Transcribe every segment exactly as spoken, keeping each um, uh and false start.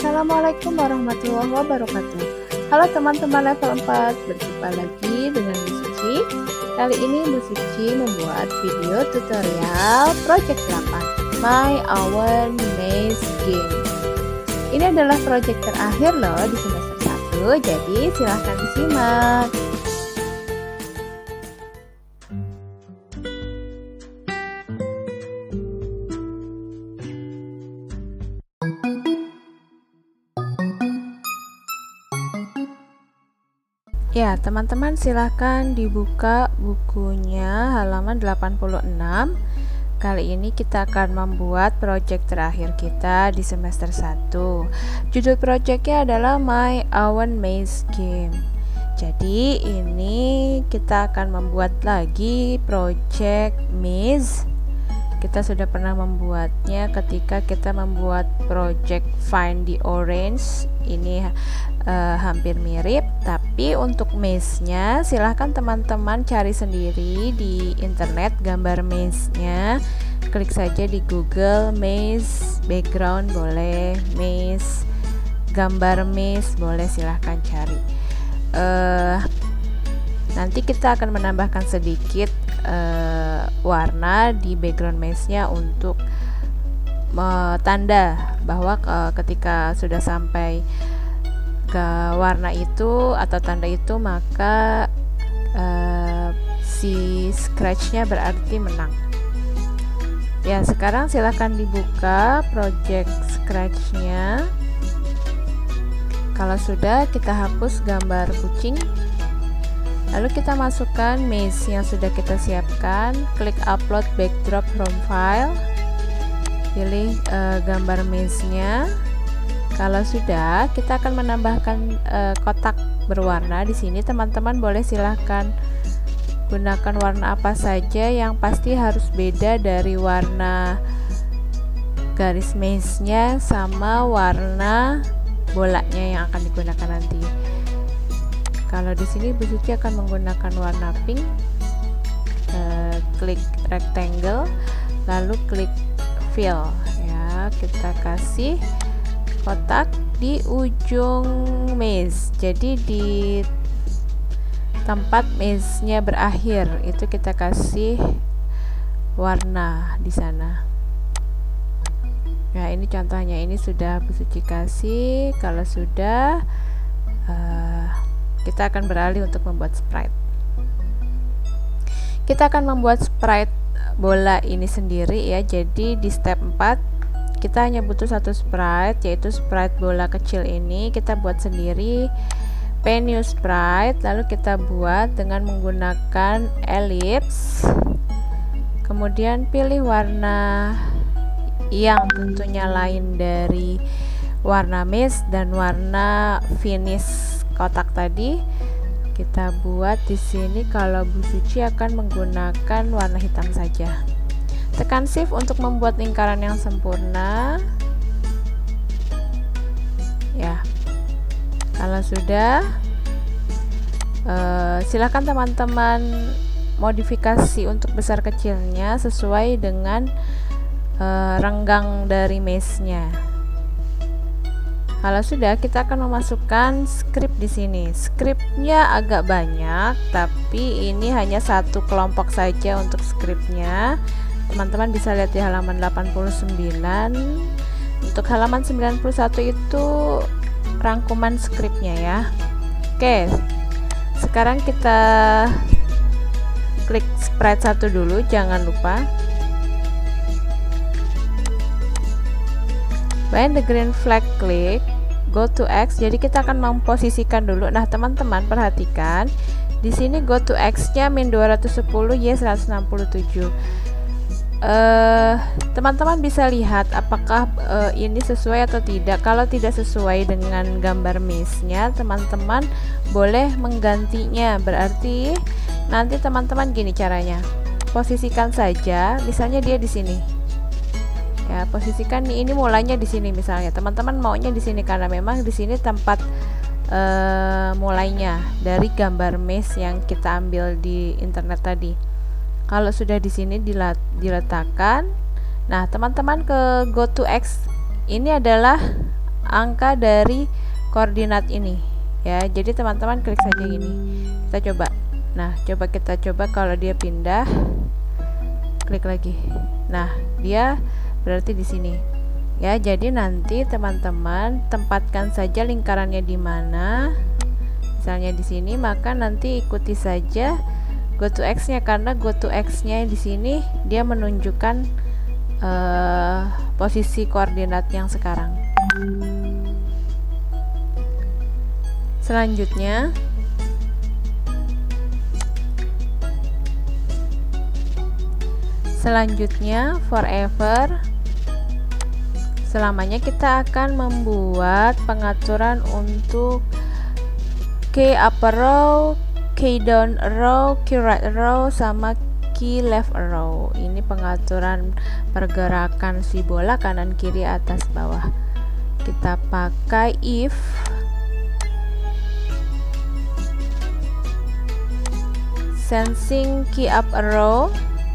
Assalamualaikum warahmatullahi wabarakatuh. Halo teman-teman level empat, berjumpa lagi dengan Bu Suci. Kali ini Bu Suci membuat video tutorial project delapan My Own Maze Game. Ini adalah project terakhir loh di semester satu, jadi silahkan disimak. Ya, teman-teman silahkan dibuka bukunya halaman delapan puluh enam. Kali ini kita akan membuat project terakhir kita di semester satu. Judul projectnya adalah My Own Maze Game. Jadi ini kita akan membuat lagi project maze. Kita sudah pernah membuatnya ketika kita membuat project Find the Orange. Ini uh, hampir mirip, tapi untuk maze-nya silahkan teman-teman cari sendiri di internet gambar maze-nya. Klik saja di Google maze background boleh, maze gambar maze boleh, silahkan cari. Uh, nanti kita akan menambahkan sedikit uh, warna di background maze-nya untuk uh, tanda bahwa uh, ketika sudah sampai ke warna itu atau tanda itu, maka uh, si scratch-nya berarti menang. Ya, sekarang silahkan dibuka project scratch-nya. Kalau sudah, kita hapus gambar kucing. Lalu kita masukkan maze yang sudah kita siapkan. Klik upload backdrop from file. Pilih uh, gambar maze-nya. Kalau sudah, kita akan menambahkan uh, kotak berwarna. Di sini teman-teman boleh silahkan gunakan warna apa saja, yang pasti harus beda dari warna garis maze-nya sama warna bolanya yang akan digunakan nanti. Kalau di sini Bu Suci akan menggunakan warna pink. Uh, klik rectangle, lalu klik fill. Ya, kita kasih kotak di ujung maze. Jadi di tempat maze-nya berakhir itu kita kasih warna di sana. Nah, ini contohnya, ini sudah Bu Suci kasih. Kalau sudah, uh, kita akan beralih untuk membuat sprite. Kita akan membuat sprite bola ini sendiri ya. Jadi di step empat kita hanya butuh satu sprite, yaitu sprite bola kecil ini. Kita buat sendiri, paint new sprite, lalu kita buat dengan menggunakan ellipse. Kemudian pilih warna yang tentunya lain dari warna maze dan warna finish kotak tadi. Kita buat di sini. Kalau Bu Suci akan menggunakan warna hitam saja. Tekan shift untuk membuat lingkaran yang sempurna. Ya, kalau sudah, uh, silakan teman-teman modifikasi untuk besar kecilnya sesuai dengan uh, renggang dari maze-nya. Kalau sudah, kita akan memasukkan script di sini. Scriptnya agak banyak, tapi ini hanya satu kelompok saja untuk scriptnya. Teman-teman bisa lihat di halaman delapan puluh sembilan. Untuk halaman sembilan puluh satu itu rangkuman scriptnya ya. Oke, sekarang kita klik sprite satu dulu, jangan lupa. When the green flag click, go to X. Jadi kita akan memposisikan dulu. Nah, teman-teman perhatikan di sini go to X-nya min dua ratus sepuluh, Y seratus enam puluh tujuh. Teman-teman uh, bisa lihat apakah uh, ini sesuai atau tidak. Kalau tidak sesuai dengan gambar maze-nya, teman-teman boleh menggantinya. Berarti nanti teman-teman gini caranya. Posisikan saja, misalnya dia di sini. Ya, posisikan ini mulainya di sini misalnya. Teman-teman maunya di sini karena memang di sini tempat uh, mulainya dari gambar maze yang kita ambil di internet tadi. Kalau sudah di sini diletakkan, nah teman-teman ke go to X, ini adalah angka dari koordinat ini ya. Jadi teman-teman klik saja gini, kita coba. Nah, coba kita coba kalau dia pindah, klik lagi. Nah, dia berarti di sini ya. Jadi nanti teman-teman tempatkan saja lingkarannya di mana. Misalnya di sini, maka nanti ikuti saja go to x-nya, karena go to x-nya di sini dia menunjukkan uh, posisi koordinat yang sekarang. Selanjutnya selanjutnya forever, selamanya kita akan membuat pengaturan untuk key upper row, key down row, key right row, sama key left row. Ini pengaturan pergerakan si bola kanan kiri atas bawah. Kita pakai if sensing key up row,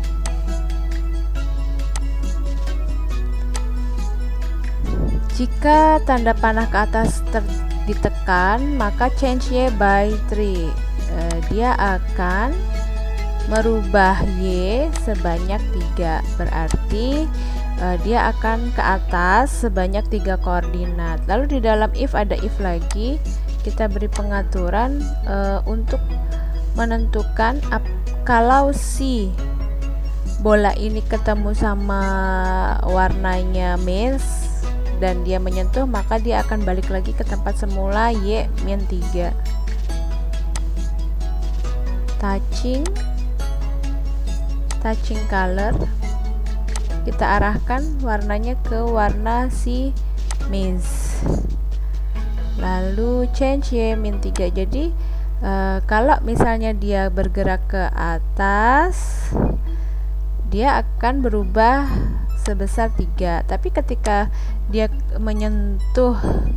jika tanda panah ke atas ter ditekan, maka change Y by three. Uh, dia akan merubah Y sebanyak tiga. Berarti uh, dia akan ke atas sebanyak tiga koordinat. Lalu di dalam if ada if lagi, kita beri pengaturan uh, untuk menentukan kalau si bola ini ketemu sama warnanya maize dan dia menyentuh, maka dia akan balik lagi ke tempat semula Y min tiga. Touching touching color, kita arahkan warnanya ke warna si maize. Lalu change Y min tiga. Jadi uh, kalau misalnya dia bergerak ke atas, dia akan berubah sebesar tiga, tapi ketika dia menyentuh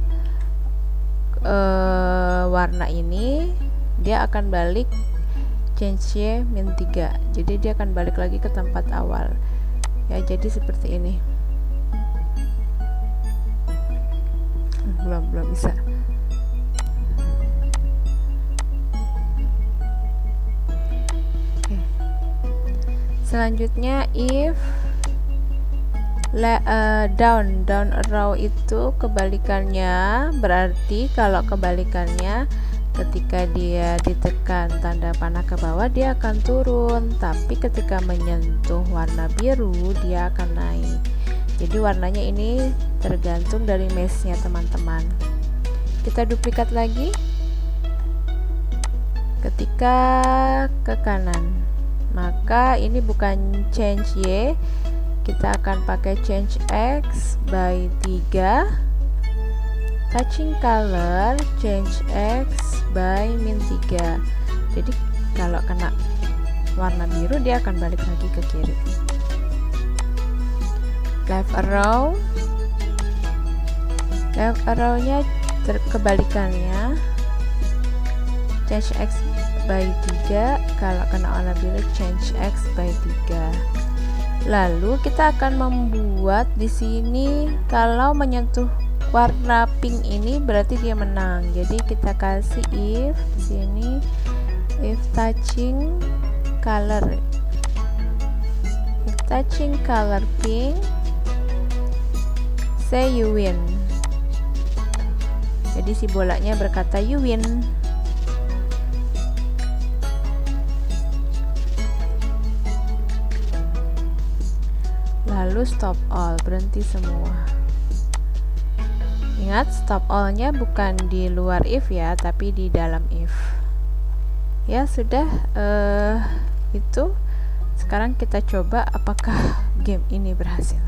uh, warna ini, dia akan balik change Y min tiga. Jadi dia akan balik lagi ke tempat awal ya. Jadi seperti ini. belum belum bisa. Oke. Selanjutnya if Le, uh, down down row itu kebalikannya, berarti kalau kebalikannya ketika dia ditekan tanda panah ke bawah dia akan turun, tapi ketika menyentuh warna biru dia akan naik. Jadi warnanya ini tergantung dari mesh-nya teman-teman. Kita duplikat lagi. Ketika ke kanan, maka ini bukan change Y, kita akan pakai change X by tiga, touching color change X by min tiga. Jadi kalau kena warna biru dia akan balik lagi ke kiri. Left arrow, left arrow nya kebalikannya, change X by tiga, kalau kena warna biru change X by tiga. Lalu kita akan membuat di sini kalau menyentuh warna pink ini berarti dia menang. Jadi kita kasih if di sini, if touching color, if touching color pink, say you win. Jadi si bolanya berkata you win. Lalu stop all, berhenti semua. Ingat, stop all-nya bukan di luar if ya, tapi di dalam if. Ya sudah, uh, itu. Sekarang kita coba apakah game ini berhasil.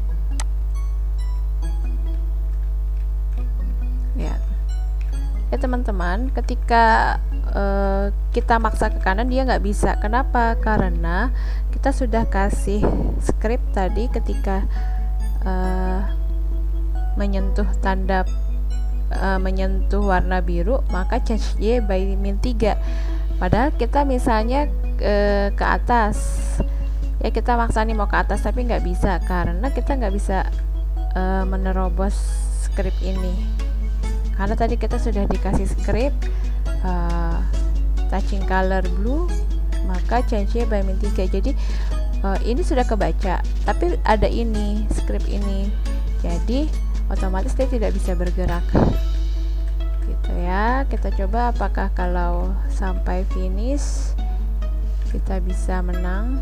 Ya, ya teman-teman, ketika uh, kita maksa ke kanan dia nggak bisa. Kenapa? Karena kita sudah kasih script tadi ketika uh, menyentuh tanda uh, menyentuh warna biru maka change Y by min tiga. Padahal kita misalnya uh, ke atas ya, kita maksa nih mau ke atas tapi nggak bisa karena kita nggak bisa uh, menerobos script ini. Karena tadi kita sudah dikasih script uh, touching color blue, maka change by min tiga. Jadi uh, ini sudah kebaca, tapi ada ini script ini, jadi otomatis dia tidak bisa bergerak gitu ya. Kita coba apakah kalau sampai finish kita bisa menang.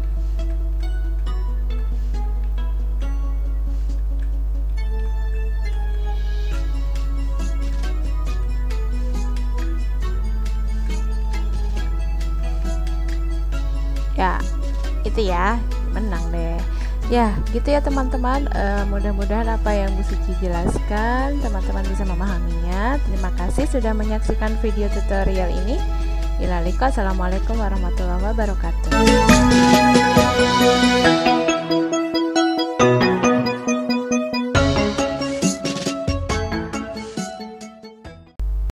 Ya itu ya, menang deh ya, gitu ya teman-teman. uh, mudah-mudahan apa yang Bu Suci jelaskan teman-teman bisa memahaminya. Terima kasih sudah menyaksikan video tutorial ini. Assalamualaikum warahmatullahi wabarakatuh.